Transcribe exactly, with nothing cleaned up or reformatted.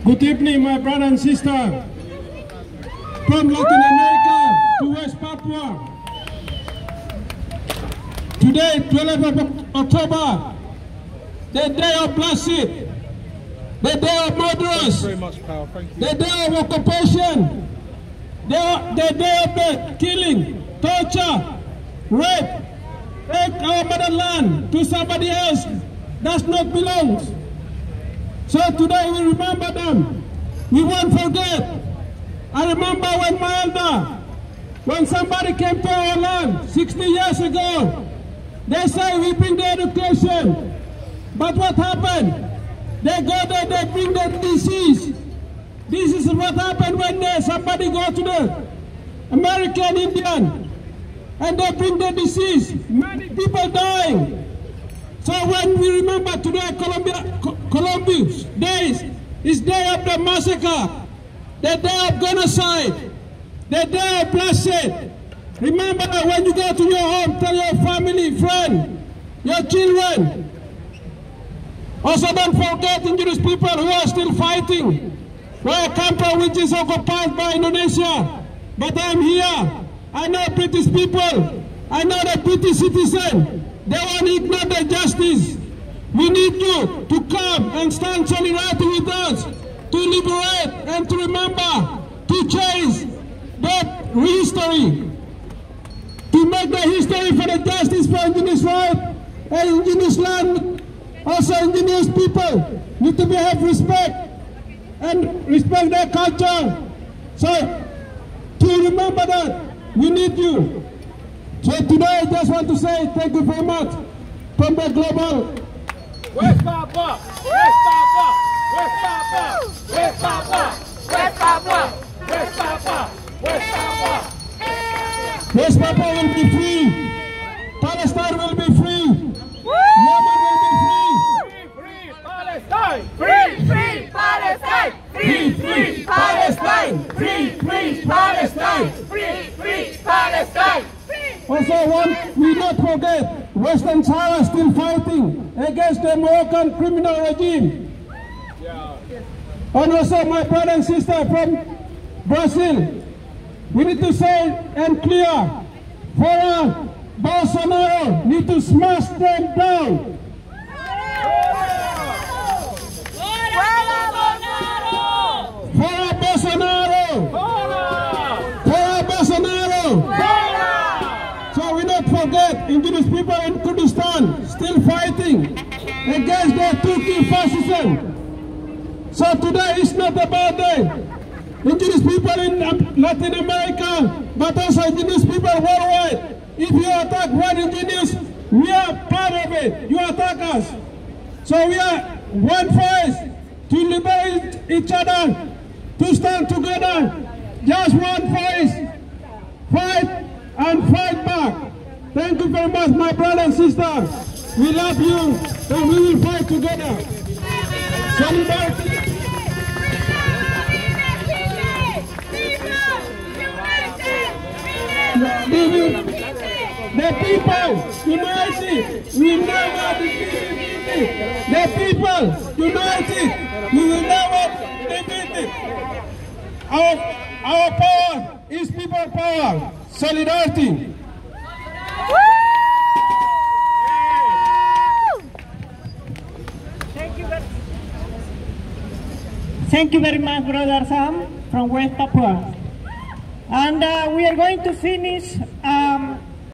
Good evening, my brother and sister. From Latin America to West Papua. Today, twelfth of October, the day of bloodshed, the day of murderers, the day of occupation, the, the day of the killing, torture, rape, take our motherland to somebody else does not belong. So today we remember them. We won't forget. I remember when my elder, when somebody came to our land sixty years ago, they say we bring the education. But what happened? They go there, they bring the disease. This is what happened when they, somebody go to the American Indian and they bring the disease. Many people dying. So when we remember today Columbia, Columbus days, is day of the massacre, the day of genocide, the day of bloodshed. Remember when you go to your home, tell your family, friend, your children. Also don't forget indigenous people who are still fighting. Where I come from, which is occupied by Indonesia. But I'm here. I know British people. I know the British citizen. They won't ignore the justice. We need you to come and stand solidarity with us, to liberate and to remember, to change that history, to make the history for the justice for indigenous right and indigenous land. Also indigenous people need to be have respect and respect their culture. So to remember that, we need you. So today I just want to say thank you very much from the global. West Papua! West Papua! West Papua! West Papua! West Papua! West Papua! West Papua! West Papua will be free. Palestine will be free. Yemen will be free. Free, free Palestine! Free, free Palestine! Free, free Palestine! Free, free Palestine! Free, free Palestine! Also, one, we not forget, Western Sahara still fighting against the Moroccan criminal regime. Yeah. And also, my brother and sister from Brazil, we need to say and clear, for uh, Bolsonaro need to smash them down. For Bolsonaro! For Bolsonaro! So we not forget, indigenous people in Kurdistan still fighting against the Turkey fascism. So today is not about the indigenous people in Latin America, but also indigenous people worldwide. If you attack one indigenous, we are part of it. You attack us. So we are one voice to liberate each other, to stand together. Just one voice. Fight and fight back. Thank you very much, my brothers and sisters. We love you and we will fight together. Solidarity. The people united, we never defeat it. The people united, we will never defeat it. Our, our power is people power. Solidarity. Thank you very much, Brother Sam from West Papua. And uh, we are going to finish um,